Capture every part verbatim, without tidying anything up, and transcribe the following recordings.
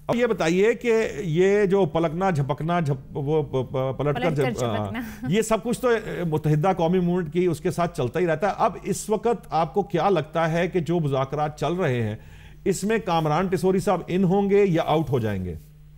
اب یہ بتائیے کہ یہ جو پلکنا جھپکنا جھپ وہ پلٹ کر یہ سب کچھ تو متحدہ قومی موومنٹ کی اس کے ساتھ چلتا ہی رہتا ہے. اب اس وقت آپ کو کیا لگتا ہے کہ جو مذاکرات چل رہے ہیں اس میں کامران ٹیسوری صاحب ان ہوں گے یا آؤٹ ہو جائیں گے؟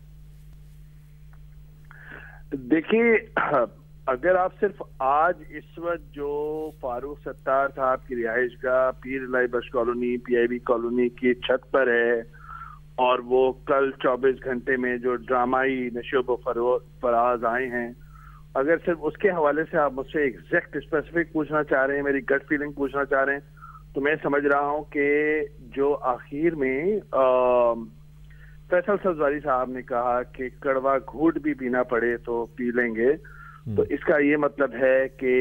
دیکھیے، اگر آپ صرف آج اس وقت جو فاروق ستار صاحب کی رہائش گاہ Pir Ilahi Bakhsh colony P I B colony کی چھت پر ہے اور وہ کل چوبیس گھنٹے میں جو ڈرامائی نشوب و فراز آئے ہیں، اگر صرف اس کے حوالے سے آپ مجھ سے ایگزیکٹ اسپیسیفک پوچھنا چاہ رہے ہیں، میری گٹ فیلنگ پوچھنا چاہ رہے ہیں، تو میں سمجھ رہا ہوں کہ جو آخر میں فیصل سبزواری صاحب نے کہا کہ کڑوا گھوٹ بھی پینا پڑے تو پی لیں گے، تو اس کا یہ مطلب ہے کہ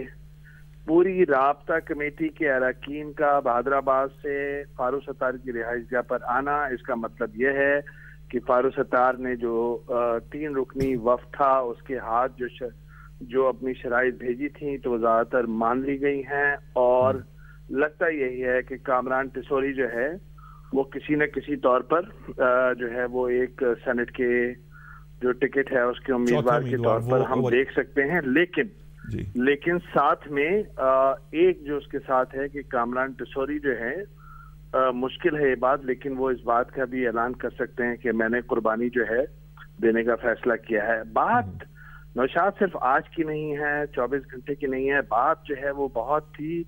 پوری رابطہ کمیٹی کے اراکین کا حیدرآباد سے فاروق ستار کی رہائش گاہ پر آنا، اس کا مطلب یہ ہے کہ فاروق ستار نے جو تین رکنی وفد تھا اس کے ہاتھ جو ش... جو اپنی شرائط بھیجی تھیں تو وہ زیادہ تر مان لی گئی ہیں، اور لگتا یہی ہے کہ کامران ٹیسوری جو ہے وہ کسی نہ کسی طور پر جو ہے وہ ایک سینٹ کے جو ٹکٹ ہے اس کے امیدوار کے طور پر ہم دیکھ سکتے ہیں. لیکن جی. لیکن ساتھ میں ایک جو اس کے ساتھ ہے کہ کامران ٹیسوری جو ہے، مشکل ہے یہ بات، لیکن وہ اس بات کا بھی اعلان کر سکتے ہیں کہ میں نے قربانی جو ہے دینے کا فیصلہ کیا ہے. بات نوشاد صرف آج کی نہیں ہے، چوبیس گھنٹے کی نہیں ہے، بات جو ہے وہ بہت ہی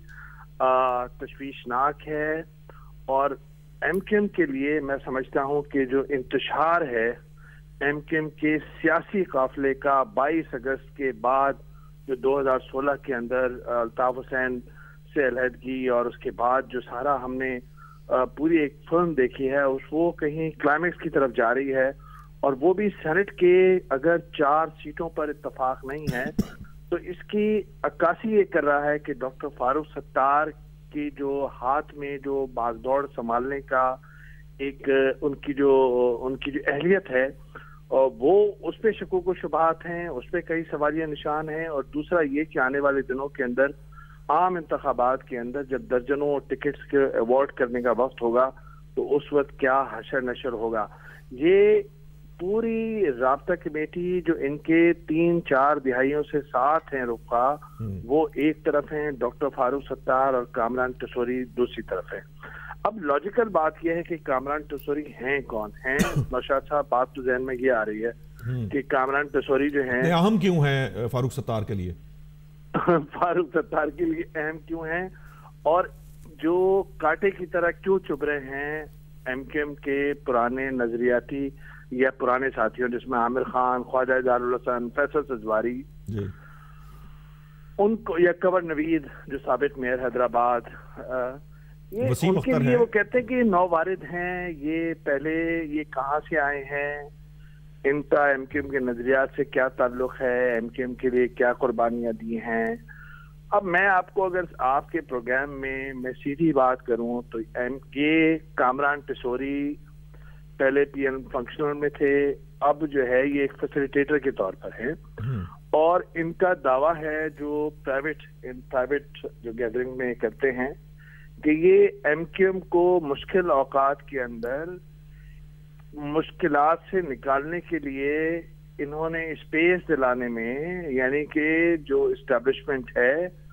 تشویشناک ہے. اور ایم کیو ایم کے لیے میں سمجھتا ہوں کہ جو انتشار ہے ایم کیو ایم کے سیاسی قافلے کا بائیس اگست کے بعد جو دو ہزار سولہ کے اندر الطاف حسین سے علیحدگی اور اس کے بعد جو سارا ہم نے پوری ایک فلم دیکھی ہے، اس وہ کہیں کلائمیکس کی طرف جا رہی ہے، اور وہ بھی سینٹ کے اگر چار سیٹوں پر اتفاق نہیں ہے تو اس کی عکاسی یہ کر رہا ہے کہ ڈاکٹر فاروق ستار کی جو ہاتھ میں جو باغ دوڑ سنبھالنے کا ایک ان کی جو ان کی جو اہلیت ہے، اور وہ اس پہ شکوک و شبہات ہیں، اس پہ کئی سوالیہ نشان ہیں. اور دوسرا یہ کہ آنے والے دنوں کے اندر عام انتخابات کے اندر جب درجنوں ٹکٹس کے ایوارڈ کرنے کا وقت ہوگا تو اس وقت کیا حشر نشر ہوگا. یہ پوری رابطہ کمیٹی جو ان کے تین چار دہائیوں سے ساتھ ہیں رفقا، وہ ایک طرف ہیں، ڈاکٹر فاروق ستار اور کامران ٹیسوری دوسری طرف ہیں. اب لاجیکل بات یہ ہے کہ کامران ٹیسوری ہیں کون ہیں؟ نوشاد صاحب، بات تو ذہن میں یہ آ رہی ہے کہ کامران ٹیسوری جو ہیں اہم کیوں ہیں فاروق ستار کے لیے فاروق ستار کے لیے اہم کیوں ہیں، اور جو کانٹے کی طرح کیوں چبھ رہے ہیں ایم کیو ایم کے پرانے نظریاتی یا پرانے ساتھیوں، جس میں عامر خان، خواجہ جلال الحسن، فیصل سبزواری جی. ان کو، یا کنور نوید جو سابق میئر حیدرآباد، یہ ان کے لیے وہ کہتے ہیں کہ نو وارد ہیں، یہ پہلے یہ کہاں سے آئے ہیں، ان کا ایم کیو ایم کے نظریات سے کیا تعلق ہے، ایم کیو ایم کے لیے کیا قربانیاں دی ہیں. اب میں آپ کو اگر آپ کے پروگرام میں میں سیدھی بات کروں تو ایم کے کامران ٹیسوری پہلے پی ایم فنکشنل میں تھے، اب جو ہے یہ ایک فیسیلیٹیٹر کے طور پر ہے، اور ان کا دعویٰ ہے جو پرائیویٹ پرائیویٹ جو گیدرنگ میں کرتے ہیں کہ یہ ایم کیو ایم کو مشکل اوقات کے اندر مشکلات سے نکالنے کے لیے انہوں نے اسپیس دلانے میں، یعنی کہ جو اسٹیبلشمنٹ ہے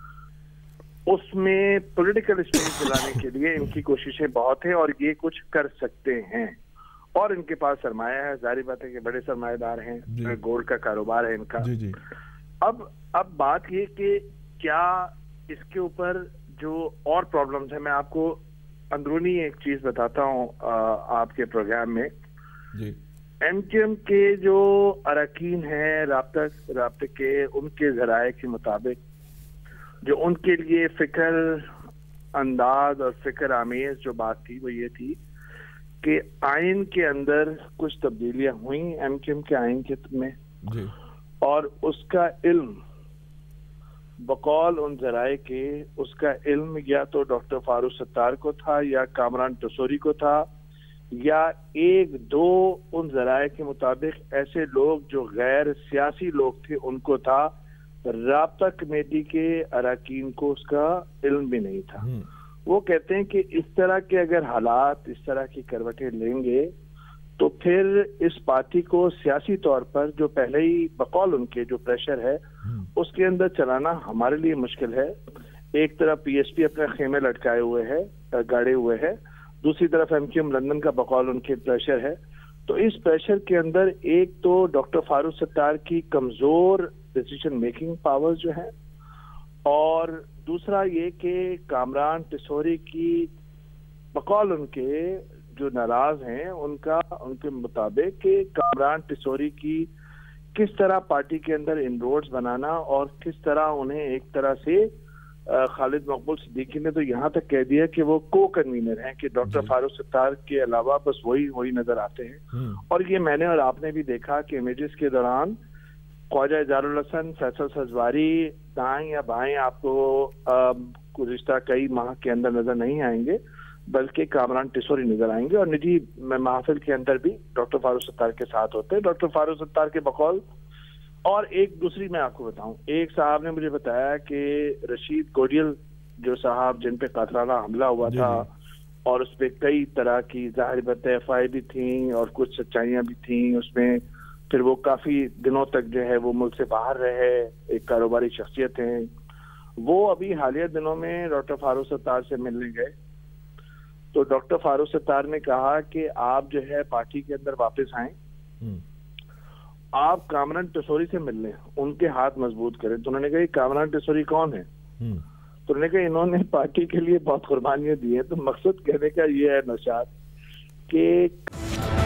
اس میں پولیٹیکل اسپیس دلانے کے لیے ان کی کوششیں بہت ہیں، اور یہ کچھ کر سکتے ہیں، اور ان کے پاس سرمایہ ہے، ظاہر بات ہے کہ بڑے سرمایہ دار ہیں، گولڈ کا کاروبار ہے ان کا. اب اب بات یہ کہ کیا اس کے اوپر جو اور پرابلمز ہیں، میں آپ کو اندرونی ایک چیز بتاتا ہوں آپ کے پروگرام میں. ایم کیو ایم کے جو اراکین ہیں رابطہ رابطے کے، ان کے ذرائع کے مطابق جو ان کے لیے فکر انداز اور فکر آمیز جو بات تھی وہ یہ تھی کہ آئین کے اندر کچھ تبدیلیاں ہوئیں ایم کیو ایم کے آئین کے میں جی. اور اس کا علم بقول ان ذرائع کے، اس کا علم یا تو ڈاکٹر فاروق ستار کو تھا یا کامران ٹیسوری کو تھا، یا ایک دو ان ذرائع کے مطابق ایسے لوگ جو غیر سیاسی لوگ تھے ان کو تھا. رابطہ کمیٹی کے اراکین کو اس کا علم بھی نہیں تھا. وہ کہتے ہیں کہ اس طرح کے اگر حالات اس طرح کی کروٹیں لیں گے तो फिर इस पार्टी को सियासी तौर पर जो पहले ही बकौल उनके जो प्रेशर है उसके अंदर चलाना हमारे लिए मुश्किल है। एक तरफ पीएसपी अपने खेमे लटकाए हुए है, गाड़े हुए है, दूसरी तरफ एमक्यूएम लंदन का बकौल उनके प्रेशर है। तो इस प्रेशर के अंदर एक तो डॉक्टर फारूक सत्तार की कमजोर डिसीजन मेकिंग पावर्स जो है, और दूसरा ये कि कामरान टिसोरी की बकौल उनके जो नाराज हैं उनका उनके मुताबिक कि कामरान टिसोरी की किस तरह पार्टी के अंदर इनरोड्स बनाना और किस तरह उन्हें एक तरह से खालिद मकबूल सिद्दीकी ने तो यहाँ तक कह दिया कि वो को कन्वीनर हैं, कि डॉक्टर फारूक सत्तार के अलावा बस वही वही नजर आते हैं। और ये मैंने और आपने भी देखा कि इमेजेस के दौरान ख्वाजा इजारुल हसन, फैसल सजवारी दाएं या बाएं आपको गुज़िश्ता कई माह के अंदर नजर नहीं आएंगे, बल्कि कामरान टिसोरी नजर आएंगे और निजी महफिल के अंदर भी डॉक्टर फारूक सत्तार के साथ होते हैं। डॉक्टर फारूक सत्तार के बकौल और एक दूसरी मैं आपको बताऊं, एक साहब ने मुझे बताया कि रशीद गोडियल जो साहब जिन पे कातलाना हमला हुआ था और उस पर कई तरह की जाहिर बात एफ आई भी थी और कुछ सच्चाइयां भी थी उसमें, फिर वो काफी दिनों तक जो है वो मुल्क से बाहर रहे, एक कारोबारी शख्सियत हैं, वो अभी हालिया दिनों में डॉक्टर फारूक सत्तार से मिलने गए। तो डॉक्टर फारूक सत्तार ने कहा कि आप जो है पार्टी के अंदर वापस आए, आप कामरान टिसोरी से मिल लें, उनके हाथ मजबूत करें। तो उन्होंने कहा कामरान टिसोरी कौन है? तो उन्होंने कहा इन्होंने पार्टी के लिए बहुत कुर्बानियां दी है। तो मकसद कहने का ये है नौशाद कि